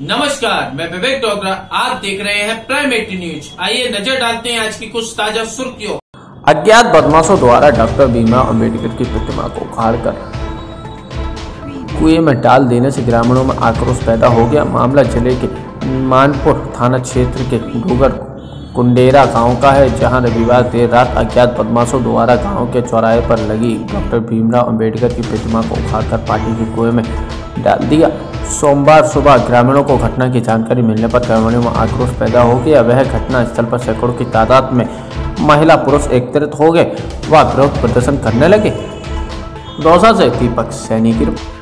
नमस्कार, मैं विवेक डोगरा। आप देख रहे हैं प्राइम 80 न्यूज। आइए नजर डालते हैं आज की कुछ ताजा सुर्खियों। अज्ञात बदमाशों द्वारा डॉक्टर भीमराव अंबेडकर की प्रतिमा को उखाड़कर कुएं में डाल देने से ग्रामीणों में आक्रोश पैदा हो गया। मामला जिले के मानपुर थाना क्षेत्र के डूगर कुंडेरा गांव का है, जहां रविवार देर रात अज्ञात बदमाशों द्वारा गांव के चौराहे पर लगी डॉक्टर भीमराव अंबेडकर की प्रतिमा को उखाड़कर पार्टी के कुएं में डाल दिया। सोमवार सुबह ग्रामीणों को घटना की जानकारी मिलने पर ग्रामीणों में आक्रोश पैदा हो गया। वह घटना स्थल पर सैकड़ों की तादाद में महिला पुरुष एकत्रित हो गए व विरोध प्रदर्शन करने लगे। दौसा से दीपक सैनी की रिपोर्ट।